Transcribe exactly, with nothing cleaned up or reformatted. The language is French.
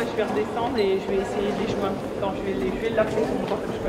je vais redescendre et je vais essayer de les joindre. Quand je vais les, je vais l'appeler.